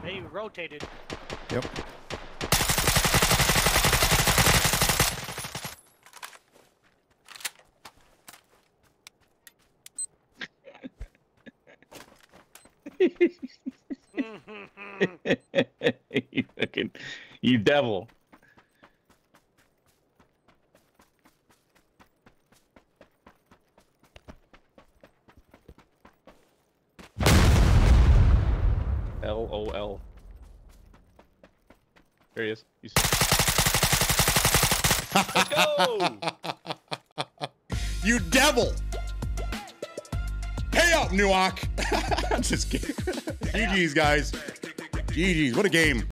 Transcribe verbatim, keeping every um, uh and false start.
They rotated. Yep. You fucking, you devil. L O L. There he is. He's... Let's go! You devil! Pay up, Nuak! I'm just kidding. G G's, guys. G G's. What a game.